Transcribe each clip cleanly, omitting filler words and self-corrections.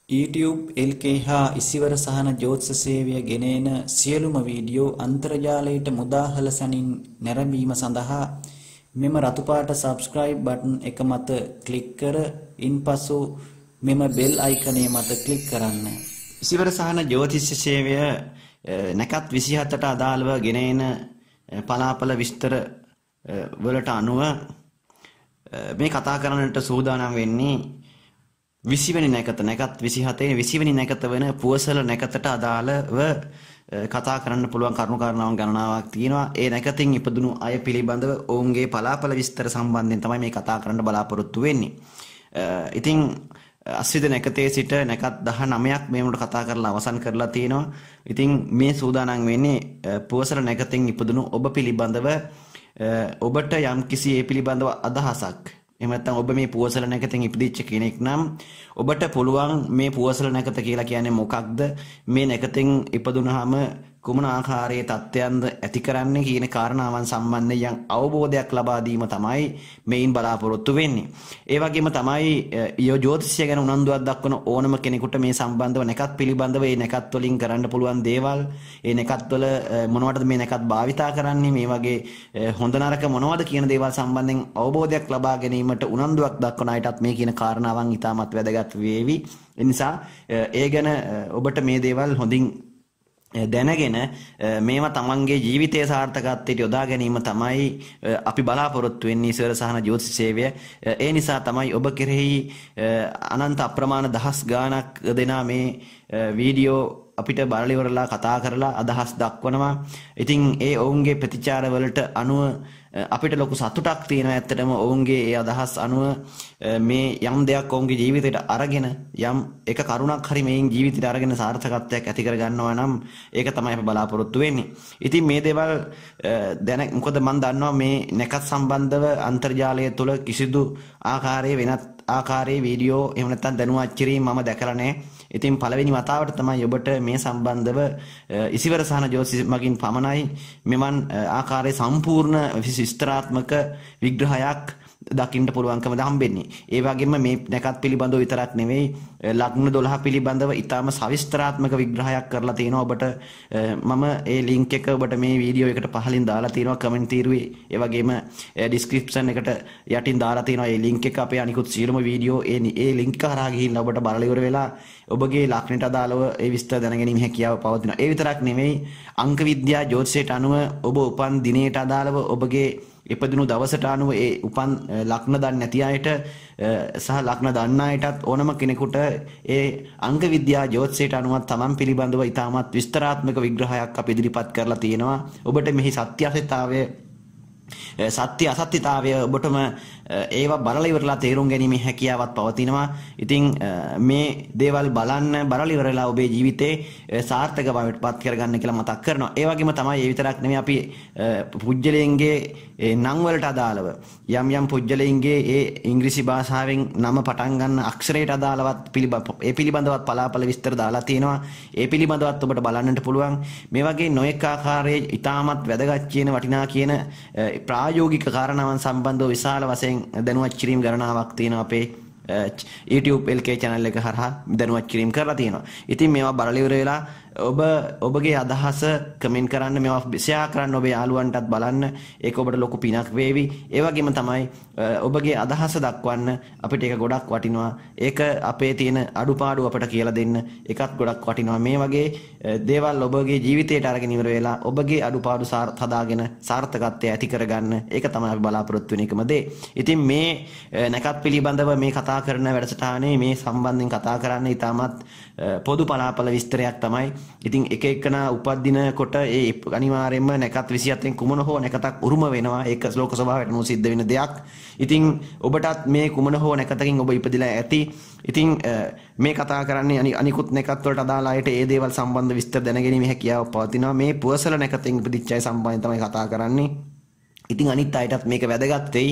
YouTube LK හා ඉසිවර සහන ජ්‍යොතිෂ සේවය ගෙනෙන සියලුම වීඩියෝ අන්තර්ජාලයට මුදාහල සැනින් නැරඹීම සඳහා මෙම රතු පාට subscribe button එක මත ක්ලික් කර ඉන්පසු මෙම bell icon මත ක්ලික් කරන්න. ඉසිවර සහන ජ්‍යොතිෂ සේවය නැකත් 27ට අදාළව ගෙනෙන පලාපල විස්තර වලට අනුව මේ කතා කරන්නට සූදානම් වෙන්නේ 20 වෙනි නැකත නැකත් 27 20 වෙනි නැකත වෙන පුවසල නැකතට අදාළව කතා කරන්න පුළුවන් කරුණු කාරණාවන් ගණනාවක් තියෙනවා. ඒ නැකතින් ඉපදුණු අය පිළිබඳව ඔවුන්ගේ පලාපල විස්තර සම්බන්ධයෙන් තමයි මේ කතා කරන්න බලාපොරොත්තු වෙන්නේ. ඉතින් අස්විද නැකතේ සිට නැකත් 19ක් මේ වුණට කතා කරලා අවසන් කරලා තියෙනවා. ඉතින් මේ සූදානම් වෙන්නේ පුවසල නැකතින් ඉපදුණු ඔබ පිළිබඳව ඔබට යම් කිසි ඒ පිළිබඳව අදහසක් එහෙම නැත්නම් ඔබ මේ පුවසල නැකතෙන් ඉපදිච්ච කෙනෙක් නම් ඔබට පුළුවන් මේ පුවසල නැකත කියලා කියන්නේ මොකක්ද, මේ නැකතෙන් ඉපදුනහම කුමන ආකාරයේ තත්ත්වයන්ද ඇති කරන්නේ කියන කාරණාවන් සම්බන්ධයෙන් අවබෝධයක් ලබා දීම තමයි මේන් බලාපොරොත්තු වෙන්නේ. ඒ වගේම තමයි ජ්‍යොතිෂය ගැන උනන්දුවක් දක්වන ඕනම කෙනෙකුට මේ සම්බන්ධව නැකත් පිළිබඳව ඒ නැකත් වලින් කරන්න පුළුවන් දේවල්, ඒ නැකත් වල මොනවටද මේ නැකත් භාවිතා කරන්නේ, මේ වගේ හොඳ නරක මොනවද කියන දේවල් සම්බන්ධයෙන් අවබෝධයක් ලබා ගැනීමට උනන්දුවක් දක්වන අයටත් මේ කියන කාරණාවන් ඉතාමත් වැදගත් වේවි. ඒ නිසා ඒ ගැන ඔබට මේ දේවල් හොඳින් දැනගෙන මේවා තමන්ගේ ජීවිතයේ සාර්ථකත්වයට යොදා ගැනීම තමයි අපි බලාපොරොත්තු වෙන්නේ ඉස්වර සහන ජ්‍යොතිෂ සේවය. ඒ නිසා තමයි ඔබ කෙරෙහි අනන්ත අප්‍රමාණ දහස් ගාණක් දෙනා මේ වීඩියෝ අපිට බලලා ඉවරලා කතා කරලා අදහස් දක්වනවා. ඉතින් ඒ ඔවුන්ගේ ප්‍රතිචාර වලට අනුව අපිට ලොකු සතුටක් තියෙනවා. ඇත්තටම ඔවුන්ගේ ඒ අදහස් අනුව මේ යම් දෙයක් ඔවුන්ගේ ජීවිතයට අරගෙන යම් එක කරුණක් හරි මේන් ජීවිතයට අරගෙන සාර්ථකත්වයක් ඇති කර ගන්නවා නම් ඒක තමයි අපි බලාපොරොත්තු වෙන්නේ. ඉතින් මේ දේවල් මොකද මම දන්නවා මේ නැකත් සම්බන්ධව අන්තර්ජාලය තුළ කිසිදු ආකාරයේ වෙනත් ආකාරයේ වීඩියෝ එහෙම නැත්නම් දැනුවත් කිරීම මම දැකලා නැහැ. ඉතින් පළවෙනි වතාවට තමයි ඔබට මේ සම්බන්ධව ඉසිවර සහන ජ්‍යොතිෂ මගින් පමණයි මෙවන් ආකාරයේ සම්පූර්ණ විස්තරාත්මක විග්‍රහයක් දකින්න පුළුවන්කම හම්බෙන්නේ. ඒ වගේම මේ නැකත් පිළිබඳව විතරක් නෙවෙයි ලග්න 12 පිළිබඳව ඊටාම සවිස්තරාත්මක විග්‍රහයක් කරලා තියෙනවා. ඔබට මම ඒ ලින්ක් එක ඔබට මේ වීඩියෝ එකට පහලින් දාලා තියෙනවා කමෙන්ට් තීරුවේ. ඒ වගේම ඩිස්ක්‍රිප්ෂන් එකට යටින් දාලා තියෙනවා ඒ ලින්ක් එක. අපේ අනිකුත් සියලුම වීඩියෝ ඒ ලින්ක් කරා ගිහිල්ලා ඔබට බලලා ඉවර වෙලා ඔබගේ ලක්ෂණයට අදාළව ඒ විස්තර දැනගැනීමේ හැකියාව පවතිනවා. ඒ විතරක් නෙවෙයි අංක විද්‍යා ජ්‍යොතිෂයට අනුව ඔබ උපන් දිනයට අදාළව ඔබගේ ඉපදුණු දවසට අනුව ඒ උපන් ලග්න දන්නේ නැති අයට සහ ලග්න දන්න අයටත් ඕනම කෙනෙකුට ඒ අංක විද්‍යා ජ්‍යොතිෂයට අනුව තමන් පිළිබඳව ඉතාමත් විස්තරාත්මක විග්‍රහයක් අපි ඉදිරිපත් කරලා තියෙනවා. ඔබට මෙහි සත්‍ය අසත්‍යතාවය ඔබටම ඒවා බලලා ඉවරලා තේරුම් ගැනීමේ හැකියාවක් පවතිනවා. ඉතින් මේ දේවල් බලලා ඉවරලා ඔබේ ජීවිතේ සාර්ථක බවට පත් කරගන්න කියලා මතක් කරනවා. ඒ වගේම තමයි ඒ විතරක් නෙමෙයි අපි පුජ්‍යලයන්ගේ නම් වලට අදාළව යම් පුජ්‍යලයන්ගේ ඒ ඉංග්‍රීසි භාෂාවෙන් නම පටන් ගන්න අක්ෂරයට අදාළවත් ඒ පිළිබඳවත් පලාපල විස්තර දාලා තියෙනවා. ඒ පිළිබඳවත් ඔබට බලන්නට පුළුවන්. මේ වගේ නොඑක ආකාරයේ ඉතාමත් වැදගත් කියන වටිනා කියන ප්‍රායෝගික කාරණාවන් සම්බන්ධව විශාල වශයෙන් දැනුවත් කිරීම ගණනාවක් තියෙනවා අපේ YouTube LK channel එක හරහා දැනුවත් කිරීම කරලා තියෙනවා. ඉතින් මේවා බලලා ඉවර වෙලා ඔබගේ අදහස කමෙන්ට් කරන්න, මේවා ෂෙයා කරන්න ඔබේ යාළුවන්ටත් බලන්න. ඒක ඔබට ලොකු පිනක් වේවි. ඒ වගේම තමයි ඔබගේ අදහස දක්වන්න අපිට ඒක ගොඩක් වටිනවා. ඒක අපේ තියෙන අඩුපාඩු අපට කියලා දෙන්න ඒකත් ගොඩක් වටිනවා. මේ වගේ දේවල් ඔබගේ ජීවිතයට අරගෙන ඉවර වෙලා ඔබගේ අඩුපාඩු හදාගෙන සාර්ථකත්වය ඇති කරගන්න ඒක තමයි අපි බලාපොරොත්තු වෙන එකම දේ. ඉතින් මේ නැකත් පිළිබඳව මේ කතා කරන වැඩසටහනේ මේ සම්බන්ධයෙන් කතා කරන්න ඉතාමත් පොදු පලාපල විස්තරයක් තමයි. ඉතින් එක එකනා උපදින කොට ඒ අනිවාර්යයෙන්ම නැකත් 27න් කුමන හෝ නැකතක් උරුම වෙනවා. ඒක ලෝක ස්වභාවයට නෝ සිද්ධ වෙන දෙයක්. ඉතින් ඔබටත් මේ කුමන හෝ නැකතකින් ඔබ ඉපදිලා ඇති. ඉතින් මේ කතා කරන්නේ අනිකුත් නැකත් වලට අදාළ අයට ඒ දේවල් සම්බන්ධ විස්තර දැනගැනීමේ හැකියාව පවතිනවා. මේ පුවසල නැකතෙන් ඉපදිච්ච අය සම්බන්ධයෙන් තමයි කතා කරන්නේ. ඉතින් අනිත් අයටත් මේක වැදගත් වෙයි.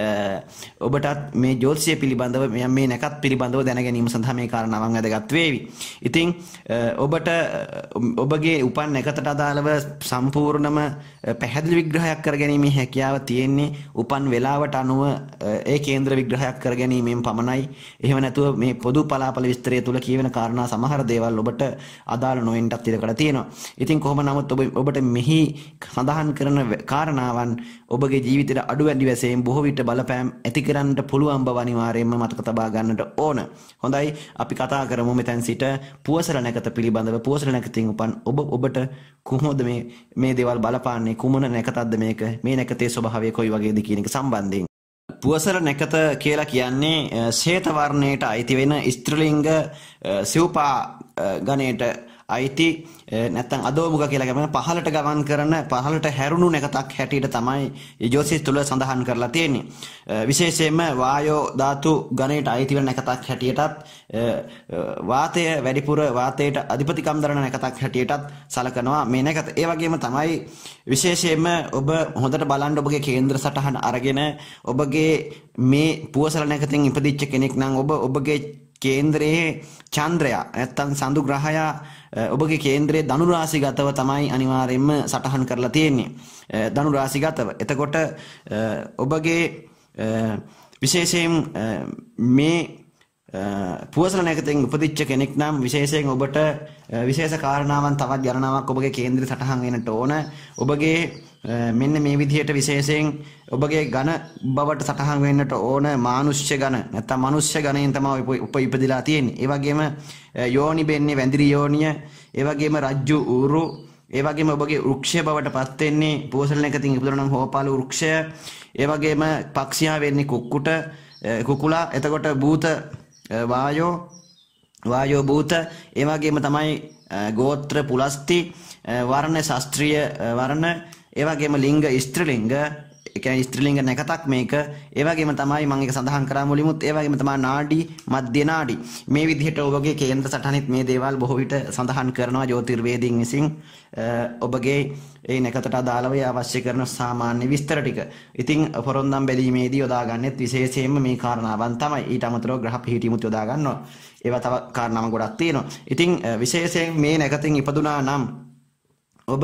ඔබටත් මේ ජ්‍යොතිෂය පිළිබඳව මේ නැකත් පිළිබඳව දැන ගැනීම සඳහා මේ කාරණාවන් වැදගත් වේවි. ඉතින් ඔබට ඔබගේ උපන් නැකතට අදාළව සම්පූර්ණම පැහැදිලි විග්‍රහයක් කර ගැනීමේ හැකියාව තියෙන්නේ උපන් වේලාවට අනුව ඒ කේන්ද්‍ර විග්‍රහයක් කර ගැනීමෙන් පමණයි. එහෙම නැතුව මේ පොදු පලාපල විස්තරය තුල කියවෙන කාරණා සමහර දේවල් ඔබට අදාළ නොවෙන්නත් ඉඩකඩ තියෙනවා. ඉතින් කොහොම නමුත් ඔබට මෙහි සඳහන් කරන කාරණාවන් ඔබගේ ජීවිතයට අඩු වැඩි වශයෙන් බොහෝ විට බලපෑම් ඇති කරන්නට පුළුවන් බව අනිවාර්යයෙන්ම මතක තබා ගන්නට ඕන. හොඳයි, අපි කතා කරමු මෙතෙන් සිට පුවසර නැකත පිළිබඳව. පුවසර නැකතින් උපන් ඔබට කොහොමද මේ දේවල් බලපාන්නේ, කුමන නැකතක්ද මේක, මේ නැකතේ ස්වභාවය කොයි වගේද කියන එක සම්බන්ධයෙන්. පුවසර නැකත කියලා කියන්නේ ශ්වේත වර්ණයට අයිති වෙන ස්ත්‍රීලිංග සිව්පා ගණයට අයිති නැත්නම් අදෝමුඛ කියලා කියන පහළට ගමන් කරන පහළට හැරුණු නැකතක් හැටියට තමයි ජ්‍යොතිෂ තුල සඳහන් කරලා තියෙන්නේ. විශේෂයෙන්ම වායෝ ධාතු ගණයට අයිති වෙන නැකතක් හැටියටත් වාතය වැඩිපුර වාතයට අධිපතිකම් දරන නැකතක් හැටියටත් සලකනවා මේ නැකත. ඒ වගේම තමයි විශේෂයෙන්ම ඔබ හොඳට බලන්න ඔබගේ කේන්ද්‍ර සටහන අරගෙන ඔබගේ මේ පුවසර නැකතින් ඉපදිච්ච කෙනෙක් නම් ඔබගේ කේන්ද්‍රයේ චන්ද්‍රයා නැත්නම් සඳු ග්‍රහයා ඔබගේ කේන්ද්‍රයේ ධනු රාශිගතව තමයි අනිවාර්යයෙන්ම සටහන් කරලා තියෙන්නේ. ධනු රාශිගතව. එතකොට ඔබගේ විශේෂයෙන් මේ පුවසර නැකතෙන් උපදිච්ච කෙනෙක් නම් විශේෂයෙන් ඔබට විශේෂ කාරණාවන් තවත් ගණනාවක් ඔබගේ කේන්ද්‍රය සටහන් වෙන්නට ඕන. ඔබගේ මෙන්න මේ විදිහට විශේෂයෙන් ඔබගේ ඝන බවට සටහන් වෙන්නට ඕන මානුෂ්‍ය ඝන නැත්නම් මනුෂ්‍ය ඝනයෙන් තමයි ඉපදිලා තියෙන්නේ. ඒ වගේම යෝනි බෙන්නේ වැඳිරි යෝනිය, ඒ වගේම රජ්ජු ඌරු, ඒ වගේම ඔබගේ වෘක්ෂය බවට පත් වෙන්නේ පුවසර නැකතින් ඉපදුණා නම් හෝපාලු වෘක්ෂය, ඒ වගේම පක්ෂියා වෙන්නේ කුකුලා. එතකොට භූත වායෝ භූත, ඒ වගේම තමයි ගෝත්‍ර පුලස්ති, වර්ණ ශාස්ත්‍රීය වර්ණ, ඒ වගේම ලිංග ස්ත්‍රීලිංග, ඒ කියන්නේ ස්ත්‍රීලිංග නැකතක් මේක. ඒ වගේම තමයි මම ඒක සඳහන් කරා මුලින්මුත්. ඒ වගේම තමයි නාඩි, මධ්‍ය නාඩි. මේ විදිහට ඔබගේ කේන්ද්‍ර සටහනෙත් මේ දේවල් බොහෝ විට සඳහන් කරනවා ජ්‍යොතිර්වේදීන් විසින් ඔබගේ ඒ නැකතට අදාළව අවශ්‍ය කරන සාමාන්‍ය විස්තර ටික. ඉතින් පොරොන්දම් බැලීමේදී යොදා ගන්නෙත් විශේෂයෙන්ම මේ කාරණාවන් තමයි. ඊට අමතරව ග්‍රහ පිහිටීමුත් යොදා ගන්නවා. ඒවා තව කාරණාවන් ගොඩක් තියෙනවා. ඉතින් විශේෂයෙන් මේ නැකතින් ඉපදුනා නම් ඔබ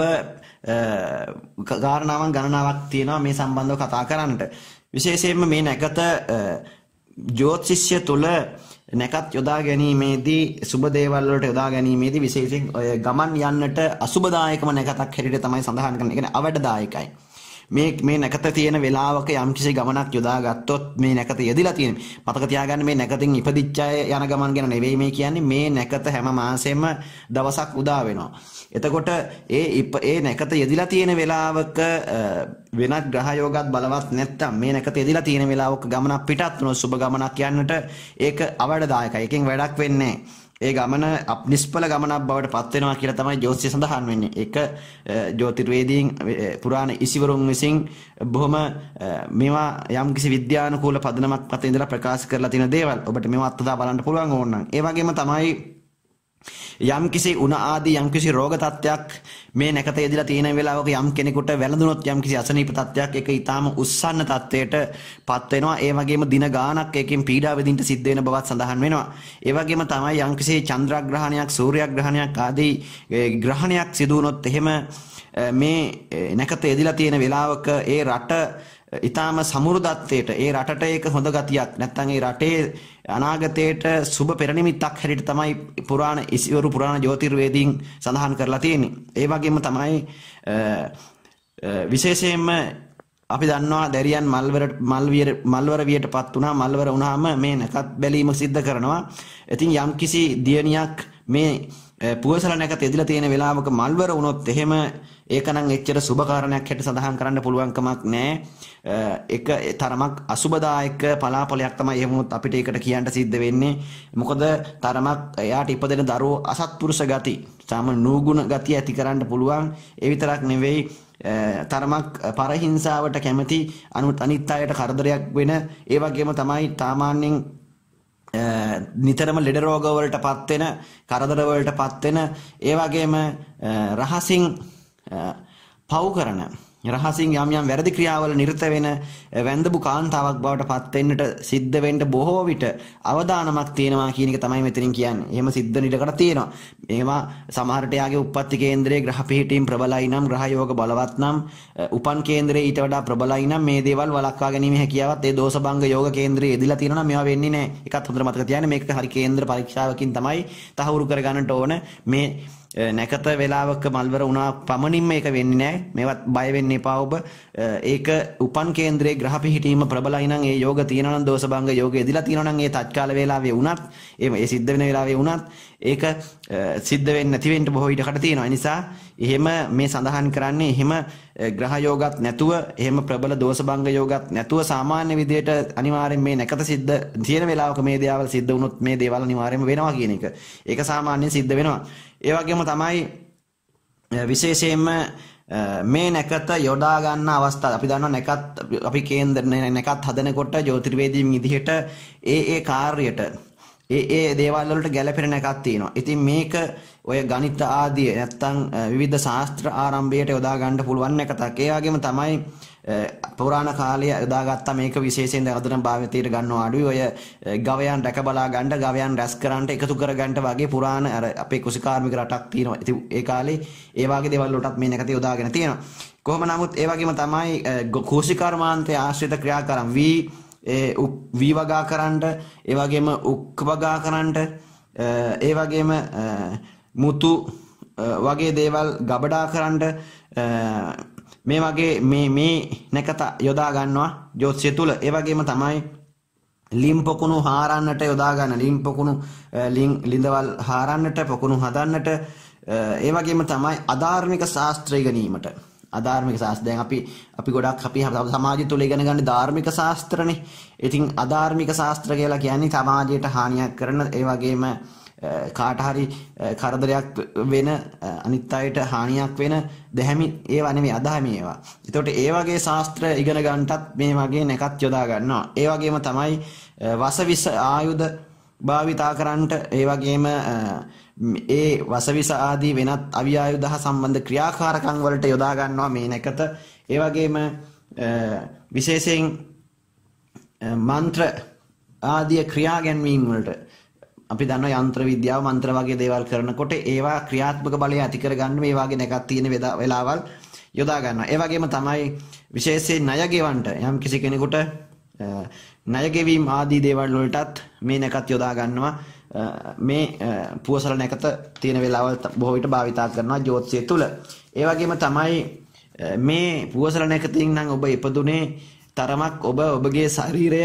කාරණාවන් ගණනාවක් තියෙනවා මේ සම්බන්ධව කතා කරන්නට. විශේෂයෙන්ම මේ නැකත ජ්‍යොතිෂය තුල නැකත් යොදා ගැනීමේදී සුබ දේවල් වලට යොදා ගැනීමේදී විශේෂයෙන් ගමන් යන්නට අසුබදායකම නැකතක් හැටියට තමයි සඳහන් කරන්නේ. ඒ කියන්නේ අවඩදායකයි. මේ නැකත තියෙන වෙලාවක යම්කිසි ගමනක් යොදා ගත්තොත් මේ නැකත යෙදිලා තියෙන්නේ. මතක තියාගන්න මේ නැකතින් ඉපදිච්ච අය යන ගමන් ගැන නෙවෙයි මේ කියන්නේ. මේ නැකත හැම මාසෙම දවසක් උදා වෙනවා. එතකොට ඒ නැකත යෙදිලා තියෙන වෙලාවක වෙනත් ග්‍රහ යෝගات බලවත් නැත්තම් මේ නැකත යෙදිලා තියෙන වෙලාවක ගමනක් පිටත් වුණොත් සුබ ගමනක් යන්නට ඒක අවඩදායකයි. එකෙන් වැඩක් වෙන්නේ නැහැ. ඒ ගමන නිෂ්ඵල ගමනක් බවට පත් වෙනවා කියලා තමයි ජ්‍යොතිෂය සඳහන් වෙන්නේ. ඒක ජ්‍යොතිර්වේදීන් පුරාණ ඉසිවරුන් විසින් බොහොම මේවා යම්කිසි විද්‍යානුකූල පදනමක් මත ඉඳලා ප්‍රකාශ කරලා තියෙන දේවල්. ඔබට මේවා අත්දැක බලන්න පුළුවන් ඕන නම්. ඒ වගේම තමයි යම්කිසි උණ ආදී යම්කිසි රෝග තත්ත්වයක් මේ නැකත යෙදලා තියෙන වෙලාවක යම් කෙනෙකුට වැළඳුනොත් යම්කිසි අසනීප තත්ත්වයක් ඒක ඊටාම උස්සන්න තත්ත්වයට පත් වෙනවා. ඒ වගේම දින ගාණක් එකකින් පීඩා විඳින්න සිද්ධ වෙන බවත් සඳහන් වෙනවා. ඒ වගේම තමයි යම්කිසි චන්ද්‍රග්‍රහණයක්, සූර්යග්‍රහණයක් ආදී ග්‍රහණයක් සිදු වුණොත් එහෙම මේ නැකත යෙදලා තියෙන වෙලාවක ඒ රට ඊටාම සමෘද්ධත්වයට, ඒ රටට ඒක හොඳ ගතියක් නැත්නම් ඒ රටේ අනාගතයට සුබ පෙරනිමිත්තක් හැටියට තමයි පුරාණ ජ්‍යොතිර්වේදීන් සඳහන් කරලා තියෙන්නේ. ඒ වගේම තමයි විශේෂයෙන්ම අපි දන්නවා දැරියන් මල්වර වියටපත් වුණා. මල්වර වුණාම මේ නැකත් බැලීම සිද්ධ කරනවා. ඉතින් යම්කිසි දියණියක් මේ පුවසර නැකත යෙදලා තියෙන වෙලාවක මල්වර වුණොත් එහෙම ඒකනම් එච්චර සුබ කාරණයක් හැට සඳහන් කරන්න පුළුවන් කමක් නැහැ. ඒක තරමක් අසුබදායක පලාපලයක් තමයි එහෙම වුණොත් අපිට ඒකට කියන්න සිද්ධ වෙන්නේ. මොකද තරමක් එයාට ඉපදෙන දරුවෝ අසත්පුරුෂ ගති, සාම නූගුණ ගතිය ඇති කරන්න පුළුවන්. ඒ විතරක් නෙවෙයි තරමක් පරහිංසාවට කැමති, අනිත් අයට කරදරයක් වෙන, ඒ වගේම තමයි සාමාන්‍යයෙන් නිතරම ලෙඩ රෝග වලට පත් වෙන, කරදර වලට පත් වෙන, ඒ වගේම රහසින් පව් කරන, රහසින් යම් යම් වැරදි ක්‍රියාවල නිරත වෙන වැන්දපු කාන්තාවක් බවට පත් වෙන්නට සිද්ධ වෙන්න බොහෝ විට අවදානමක් තියෙනවා කියන එක තමයි මෙතනින් කියන්නේ. එහෙම සිද්ධ නිරකට තියෙනවා. මේවා සමහරට යාගේ උප්පත්ති කේන්දරයේ ග්‍රහ පිහිටීම් ප්‍රබලයි නම් ග්‍රහ යෝග බලවත් නම් උපන් කේන්දරයේ ඊට වඩා ප්‍රබලයි නම් මේ දේවල් වළක්වා ගැනීම හැකියාවත් ඒ දෝෂභංග යෝග කේන්දරයේ යෙදিলা තියෙනවා නම් මේවා වෙන්නේ නැහැ. ඒකත් හොඳට මතක තියාගන්න. මේක හරි කේන්ද්‍ර පරීක්ෂාවකින් තමයි තහවුරු කරගන්නට ඕන. මේ නැකත වේලාවක මල්වර වුණා පමණින්ම මේක වෙන්නේ නැහැ. මේවත් බය වෙන්න එපා ඔබ. ඒක උපන් කේන්දරයේ ග්‍රහ පිහිටීම ප්‍රබලයි නම් ඒ යෝග තියෙනවා නම් දෝෂභංග යෝග යෙදিলা තියෙනවා නම් ඒ තත්කාල වේලාවේ වුණත් ඒ සිද්ධ වෙන වේලාවේ වුණත් ඒක සිද්ධ වෙන්නේ නැති වෙන්න බොහෝ ඉඩකට තියෙනවා. ඒ නිසා එහෙම මේ සඳහන් කරන්නේ එහෙම ග්‍රහ යෝගත් නැතුව එහෙම ප්‍රබල දෝෂභංග යෝගත් නැතුව සාමාන්‍ය විදියට අනිවාර්යෙන් මේ නැකත සිද්ධ තියෙන වේලාවක මේ දේවල් සිද්ධ වුණොත් මේ දේවල් අනිවාර්යෙන්ම වෙනවා කියන එක. ඒක සාමාන්‍යයෙන් සිද්ධ වෙනවා. ඒ වගේම තමයි විශේෂයෙන්ම මේ නැකත යොදා ගන්න අවස්ථාව අපි දන්නවා නැකත් අපි කේන්දර නැකත් හදනකොට ජ්‍යොතිර්වේදීන් විදිහට ඒ කාර්යයට ඒ දේවල් වලට ගැළපෙන නැකත් තියෙනවා. ඉතින් මේක ඔය ගණිත ආදී නැත්තම් විවිධ ශාස්ත්‍ර ආරම්භයට යොදා ගන්න පුළුවන් නැකතක්. ඒ වගේම තමයි පුරාණ කාලයේ යොදාගත්ත මේක විශේෂයෙන් දැන් අදනම් භාවිතයට ගන්නවා අඩුයි. ඔය ගවයන් රැක බලා ගන්න, ගවයන් රැස් කරන්න, එකතු කර ගන්න වගේ පුරාණ අර අපේ කුසිකාර්මික රටක් තියෙනවා. ඉතින් ඒ කාලේ ඒ වගේ දේවල් වලටත් මේ නැකත යොදාගෙන තියෙනවා. කොහොම නමුත් ඒ වගේම තමයි කුසිකර්මාන්තය ආශ්‍රිත ක්‍රියාකාරම් වී වගා කරන්න, ඒ වගේම උක් වගා කරන්න, ඒ වගේම මුතු වගේ දේවල් ගබඩා කරන්න මේ වගේ මේ නැකත යොදා ගන්නවා ජ්‍යොතිෂය තුල. ඒ වගේම තමයි ලිම් පොකුණු හාරන්නට යොදා ගන්න. ලිම් පොකුණු ලිඳවල් හාරන්නට, පොකුණු හදන්නට, ඒ වගේම තමයි අධාර්මික ශාස්ත්‍රය ඉගෙනීමට. අධාර්මික ශාස්ත්‍ර දැන් අපි ගොඩක් අපි සමාජය තුල ඉගෙන ගන්න ධාර්මික ශාස්ත්‍රනේ. ඉතින් අධාර්මික ශාස්ත්‍ර කියලා කියන්නේ සමාජයට හානියක් කරන, ඒ වගේම කාට හරි කරදරයක් වෙන, අනිත් අයට හානියක් වෙන දැහැමි ඒවා නෙමෙයි, අදහමි ඒවා. ඒතකොට ඒ වගේ ශාස්ත්‍ර ඉගෙන ගන්නටත් මේ වගේ නැකත් යොදා ගන්නවා. ඒ වගේම තමයි වසවිස ආයුධ භාවිතා කරන්නට, ඒ වගේම ඒ වසවිස ආදී වෙනත් අවි ආයුධ හා සම්බන්ධ ක්‍රියාකාරකම් වලට යොදා ගන්නවා මේ නැකත. ඒ වගේම විශේෂයෙන් මන්ත්‍ර ආදී ක්‍රියා ගැන්වීම් වලට අපි දන්නවා යන්ත්‍ර විද්‍යාව මන්ත්‍ර වගේ දේවල් කරනකොට ඒවා ක්‍රියාත්මක බලය ඇති කරගන්න මේ වගේ නැකත් තියෙන වෙලාවල් යොදා ගන්නවා. ඒ වගේම තමයි විශේෂයෙන් ණය ගෙවන්නට යම් කිසි කෙනෙකුට ණය ගෙවීම ආදී දේවල් වලටත් මේ නැකත් යොදා ගන්නවා. මේ පුවසල නැකත තියෙන වෙලාවල් බොහෝ විට භාවිතා කරනවා ජ්‍යොතිෂය තුල. ඒ වගේම තමයි මේ පුවසල නැකතින් නම් ඔබ ඉපදුනේ තරමක් ඔබගේ ශරීරය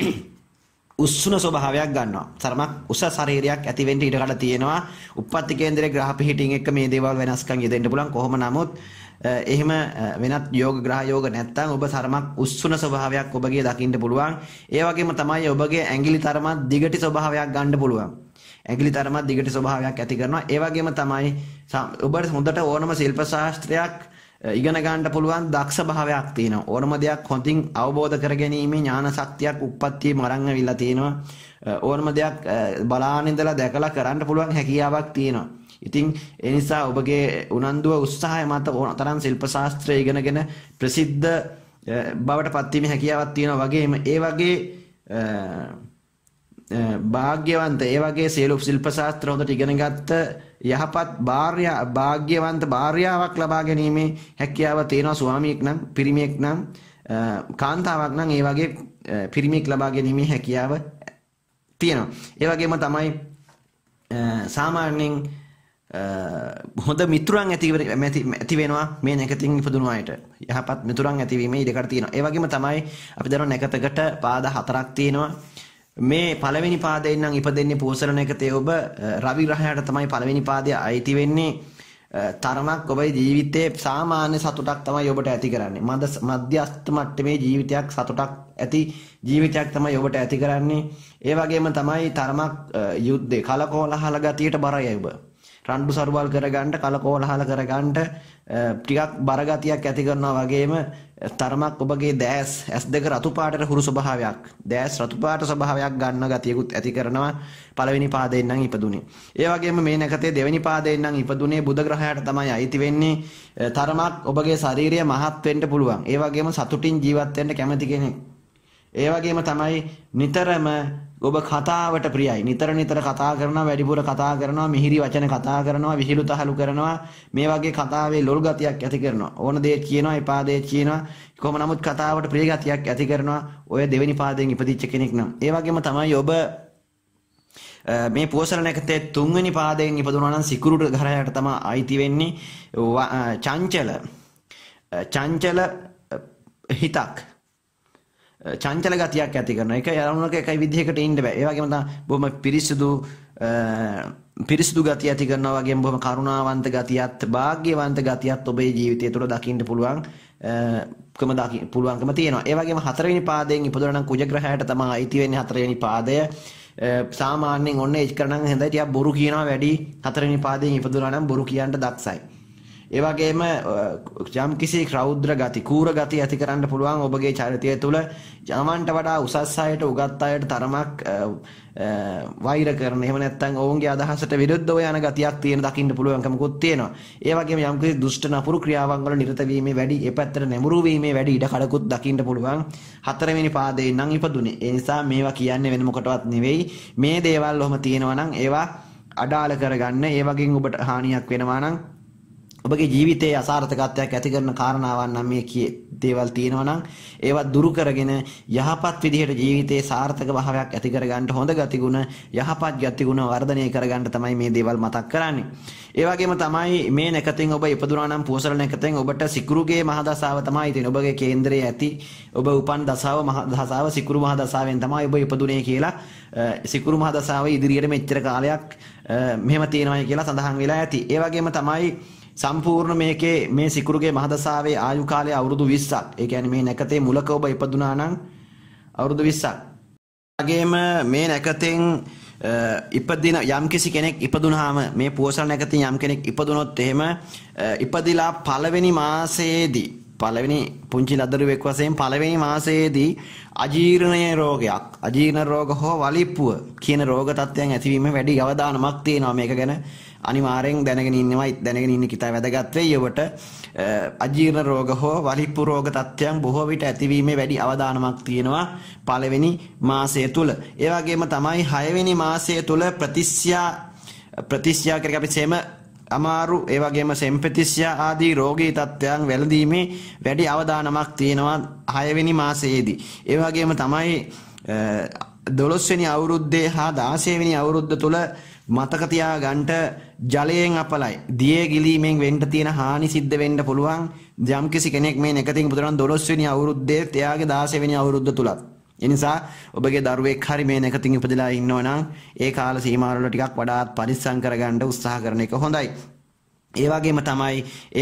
උස්සුන ස්වභාවයක් ගන්නවා. තරමක් උස ශරීරයක් ඇති වෙන්න ඉඩ කඩ තියෙනවා. උප්පත්ති කේන්දරයේ ග්‍රහ පිහිටින් එක්ක මේ දේවල් වෙනස්කම් යෙදෙන්න පුළුවන්. කොහොම නමුත් එහෙම වෙනත් යෝග ග්‍රහ යෝග නැත්තම් ඔබ තරමක් උස්සුන ස්වභාවයක් ඔබගේ දකින්න පුළුවන්. ඒ වගේම තමයි ඔබගේ ඇඟිලි තරමක් දිගටි ස්වභාවයක් ගන්න පුළුවන්. ඇඟිලි තරමක් දිගටි ස්වභාවයක් ඇති කරනවා. ඒ වගේම තමයි ඔබට හොඳට ඕනම ශිල්ප ශාස්ත්‍රයක් ඉගෙන ගන්න පුළුවන් දක්ෂ භාවයක් තියෙනවා. ඕනම දෙයක් හොඳින් අවබෝධ කරගැනීමේ ඥාන ශක්තියක් උප්පත්තියේ මරන් ඇවිල්ලා තියෙනවා. ඕනම දෙයක් බලාගෙන ඉඳලා දැකලා කරන්න පුළුවන් හැකියාවක් තියෙනවා. ඉතින් ඒ නිසා ඔබගේ උනන්දුව උත්සාහය මත තරම් ශිල්ප ශාස්ත්‍රය ඉගෙනගෙන ප්‍රසිද්ධ බවට පත්වීමේ හැකියාවක් තියෙනවා. වගේම ඒ වගේ භාග්‍යවන්ත ඒ වගේ ශිල්ප ශාස්ත්‍ර හොඳට ඉගෙනගත්ත යහපත් භාග්‍යවන්ත භාර්යාවක් ලබා ගැනීමේ හැකියාව තියෙනවා. ස්වාමියෙක් නම්, පිරිමියෙක් නම්, කාන්තාවක් නම් ඒ වගේ පිරිමියෙක් ලබා ගැනීමේ හැකියාව තියෙනවා. ඒ වගේම තමයි සාමාන්‍යයෙන් හොඳ මිතුරන් ඇති වෙනවා මේ නැකතින් ඉපදුණු අයට. යහපත් මිතුරන් ඇතිවීමේ ඉඩකඩ තියෙනවා. ඒ වගේම තමයි අපි දන්නවා නැකතකට පාද 4ක් තියෙනවා. මේ පළවෙනි පාදයෙන් නම් ඉපදෙන්නේ පුවසල නැකතේ ඔබ රවි ග්‍රහයට තමයි පළවෙනි පාදය අයිති වෙන්නේ. තරමක් ඔබේ ජීවිතයේ සාමාන්‍ය සතුටක් තමයි ඔබට ඇති කරන්නේ. මධ්‍යස්ථ මට්ටමේ ජීවිතයක්, සතුටක් ඇති ජීවිතයක් තමයි ඔබට ඇති කරන්නේ. ඒ වගේම තමයි තරමක් යුද්ධේ කලකෝලහල ගතියට බරයි ඔබ. රණ්ඩු සරුවල් කරගන්න කලකෝලහල කරගන්න ටිකක් බරගතියක් ඇති කරනවා වගේම තරමක් ඔබගේ දැස් S2 රතු පාටට හුරු ස්වභාවයක් දැස් රතු පාට ස්වභාවයක් ගන්න ගතියකුත් ඇති කරනවා පළවෙනි පාදයෙන් නම් ඉපදුනේ. ඒ වගේම මේ නැකතේ දෙවෙනි පාදයෙන් නම් ඉපදුනේ බුධ ග්‍රහයට තමයි අයිති වෙන්නේ. තරමක් ඔබගේ ශාරීරිය මහත් වෙන්න පුළුවන්. ඒ වගේම සතුටින් ජීවත් වෙන්න කැමති කෙනෙක්. ඒ වගේම තමයි නිතරම ඔබ කතාවට ප්‍රියයි. නිතර කතා කරනවා, වැඩිපුර කතා කරනවා, මිහිරි වචන කතා කරනවා, විහිළුතහළු කරනවා. මේ වගේ කතාවේ ලොල් ගතියක් ඇති කරනවා. ඕන දේ කියනවා, එපා දේ කියනවා. කොහොම නමුත් කතාවට ප්‍රිය ගතියක් ඇති කරනවා. ඔය දෙවෙනි පාදයෙන් ඉපදිච්ච කෙනෙක් නම්. ඒ වගේම තමයි ඔබ මේ පෝසල නැකතේ තුන්වෙනි පාදයෙන් ඉපදුනා නම් සිකුරු ග්‍රහයට තමයි අයිති වෙන්නේ. චංචල හිතක් චංචල ගතියක් ඇති කරන එක යරුණක එකයි විදිහකට ඉන්න බෑ. ඒ වගේම තමයි බොහොම පිරිසිදු ගතිය ඇති කරනවා වගේම බොහොම කරුණාවන්ත ගතියත් වාග්යවන්ත ගතියත් ඔබේ ජීවිතය තුළ දකින්න පුළුවන්කම තියෙනවා. ඒ වගේම හතරවෙනි පාදයෙන් ඉපදුනා නම් කුජ ග්‍රහයට තමයි අයිති වෙන්නේ හතරවෙනි පාදය. සාමාන්‍යයෙන් ඔන්න ඒක කරනනම් හඳයි ටිකක් බොරු කියනවා වැඩි. හතරවෙනි පාදයෙන් ඉපදුනා නම් බොරු කියන්න දක්සයි. ඒ වගේම යම් කිසි ක්‍රෞද්‍ර ගති, කූර ගති ඇති කරන්න පුළුවන් ඔබගේ චරිතය තුළ. යමන්ට වඩා උසස් අයට, උගත් අයට තරමක් වෛර කරන, එහෙම නැත්නම් ඔවුන්ගේ අදහසට විරුද්ධව යන ගතියක් තියෙන දකින්න පුළුවන්කමකුත් තියෙනවා. ඒ වගේම යම් කිසි දුෂ්ට නපුරු ක්‍රියාවන් වල නිරත වීමේ වැඩි, ඒ පැත්තට නැඹුරු වීමේ වැඩි ඉඩ කඩකුත් දකින්න පුළුවන්. හතරවෙනි පාදයෙන් නම් ඉපදුනේ. ඒ නිසා මේවා කියන්නේ වෙන මොකටවත් නෙවෙයි. මේ දේවල් ඔහම තියෙනවා නම් ඒවා අඩාල කරගන්න. ඒ වගේම ඔබට හානියක් වෙනවා නම් ඔබගේ ජීවිතයේ අසාර්ථකත්වයක් ඇති කරන කාරණාවන් නම් මේ දේවල් තියෙනවා නම් ඒවා දුරු කරගෙන යහපත් විදිහට ජීවිතයේ සාර්ථක භාවයක් ඇති කරගන්න හොඳ ගතිගුණ යහපත් ගතිගුණ වර්ධනය කරගන්න තමයි මේ දේවල් මතක් කරන්නේ. ඒ වගේම තමයි මේ නැකතෙන් ඔබ ඉපදුනා නම් පෝසල නැකතෙන් ඔබට සිකුරුගේ මහදසාව තමයි තියෙන්නේ. ඔබගේ කේන්දරයේ ඇති ඔබ උපන් දසාව මහදසාව සිකුරු මහදසාවෙන් තමයි ඔබ ඉපදුනේ කියලා සිකුරු මහදසාව ඉදිරියට මෙච්චර කාලයක් මෙහෙම තියෙනවා කියලා සඳහන් වෙලා ඇති. ඒ වගේම තමයි සම්පූර්ණ මේකේ මේ සිකුරුගේ මහදසාවේ ආයු කාලය අවුරුදු 20ක්. ඒ කියන්නේ මේ නැකතේ මුලක ඔබ ඉපදුනා නම් අවුරුදු 20ක්. වගේම මේ නැකතෙන් ඉපදින යම්කිසි කෙනෙක් ඉපදුනහම මේ පෝසල නැකතින් යම් කෙනෙක් ඉපදුනොත් එහෙම ඉපදිලා පළවෙනි මාසයේදී පළවෙනි පුංචි ලදරුවෙක් වශයෙන් පළවෙනි මාසයේදී අජීර්ණ රෝගයක් අජීර්ණ රෝග හෝ වලිප්පුව කියන රෝග තත්ත්වයන් ඇතිවීම වැඩි අවදානමක් තියෙනවා. මේක ගැන අනිවාර්යෙන් දැනගෙන ඉන්න කිතා වැදගත් වෙයි ඔබට. අජීර්ණ රෝග හෝ වලිප්පු රෝග තත්ත්වයන් බොහෝ විට ඇතිවීමේ වැඩි අවදානමක් තියෙනවා පළවෙනි මාසය තුල. ඒ වගේම තමයි 6 වෙනි මාසය තුල ප්‍රතිස්යා කරක අපි සෙම අමාරු ඒ වගේම සෙම්පතිස්යා ආදී රෝගී තත්ත්වයන් වැළඳීමේ වැඩි අවදානමක් තියෙනවා 6 වෙනි මාසයේදී. ඒ වගේම තමයි 12 වෙනි අවුරුද්දේ හා 16 වෙනි අවුරුද්ද තුල මතක තියාගන්න ජලයෙන් අපලයි දියේ ගිලීමෙන් වෙන්න තියෙන හානි සිද්ධ වෙන්න පුළුවන්. යම්කිසි කෙනෙක් මේ නැකතින් පුදුරන් 12 වෙනි අවුරුද්දේ එයාගේ 16 වෙනි අවුරුද්ද තුලත්. ඒ නිසා ඔබගේ දරුවෙක් හරි මේ නැකතින් ඉපදලා ඉන්නවා නම් ඒ කාල සීමාවල ටිකක් වඩාත් පරිස්සම් කරගන්න උත්සාහ කරන එක හොඳයි. ඒ වගේම තමයි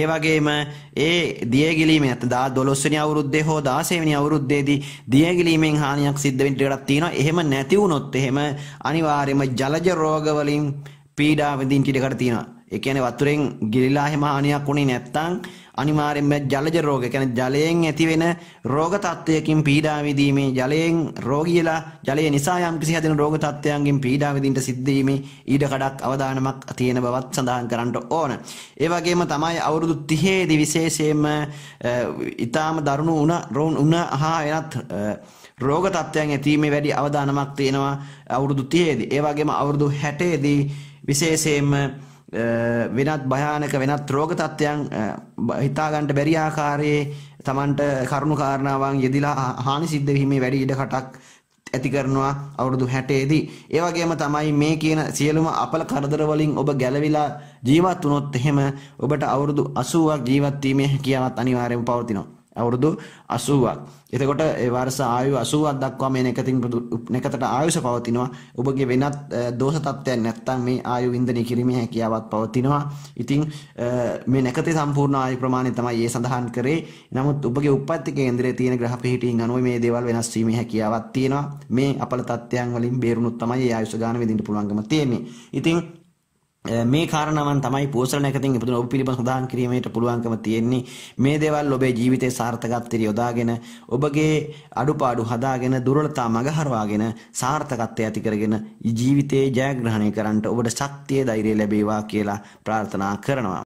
ඒ දියගිලීමේ නැත්නම් 12 වෙනි අවුරුද්දේ හෝ 16 වෙනි අවුරුද්දේදී දියගිලීමෙන් හානියක් සිද්ධ වෙන්න ඉඩක් තියෙනවා. එහෙම නැති වුණොත් එහෙම අනිවාර්යයෙන්ම ජලජ රෝග වලින් පීඩා විඳින්න ඉඩකට තියෙනවා. ඒ කියන්නේ වතුරෙන් ගිලිලා එහෙම හානියක් වුණේ නැත්නම් අනිවාර්යයෙන්ම ජලජ රෝග කියන්නේ ජලයෙන් ඇතිවෙන රෝග තත්ත්වයකින් පීඩා විඳීමේ ජලයෙන් රෝගීලා ජලය නිසා යම්කිසි හැදෙන රෝග තත්ත්වයන්ගෙන් පීඩා විඳින්න සිද්ධ වීමේ ඊට කඩක් අවදානමක් තියෙන බවත් සඳහන් කරන්න ඕන. ඒ වගේම තමයි අවුරුදු 30 දී විශේෂයෙන්ම ඊටාම දරුණු උණ හා එනත් රෝග තත්ත්වයන් ඇතිවීමේ වැඩි අවදානමක් තියෙනවා අවුරුදු 30 දී. ඒ වගේම අවුරුදු 60 දී විශේෂයෙන්ම වෙනත් භයානක වෙනත් රෝග තත්ත්වයන් හිතා ගන්න බැරි ආකාරයේ Tamanට කරුණු කාරණාවන් යෙදිලා හානි සිද්ධ වීමේ වැඩි ඉඩකටක් ඇති කරනවා අවුරුදු 60 දී. ඒ වගේම තමයි මේ කියන සියලුම අපල කරදර වලින් ඔබ ගැලවිලා ජීවත් වුණොත් එහෙම ඔබට අවුරුදු 80ක් ජීවත් වීමේ හැකියාවක් අනිවාර්යයෙන්ම පවතිනවා. අවුරුදු 80ක්. එතකොට ඒ වර්ෂ ආයු 80ක් දක්වා මේ නැකතට ආයුෂ පවතිනවා. ඔබගේ වෙනත් දෝෂ තත්ත්වයක් නැත්නම් මේ ආයු වින්දනය කිරීමේ හැකියාවක් පවතිනවා. ඉතින් මේ නැකතේ සම්පූර්ණ ආයු ප්‍රමාණය තමයි ඒ සඳහන් කරේ. නමුත් ඔබගේ උප්පත්ති කේන්දරයේ තියෙන ග්‍රහ පිහිටීන් අනුව මේ දේවල් වෙනස් වීමේ හැකියාවක් තියෙනවා. මේ අපල තත්ත්වයන් වලින් බේරුණොත් තමයි ඒ ආයුෂ ගාන විඳින්න පුළුවන්කම තියෙන්නේ. ඉතින් මේ කාරණාවන් තමයි පෝසල නැකතින් ඉපදුන ඔබ පිළිබඳ සඳහන් කිරීමට පුළුවන්කම තියෙන්නේ. මේ දේවල් ඔබේ ජීවිතේ සාර්ථකත්වයට යොදාගෙන ඔබගේ අඩුපාඩු හදාගෙන දුර්වලතා මගහරවාගෙන සාර්ථකත්වය ඇති කරගෙන ජීවිතේ ජයග්‍රහණය කරන්නට ඔබට ශක්තිය ධෛර්යය ලැබේවා කියලා ප්‍රාර්ථනා කරනවා.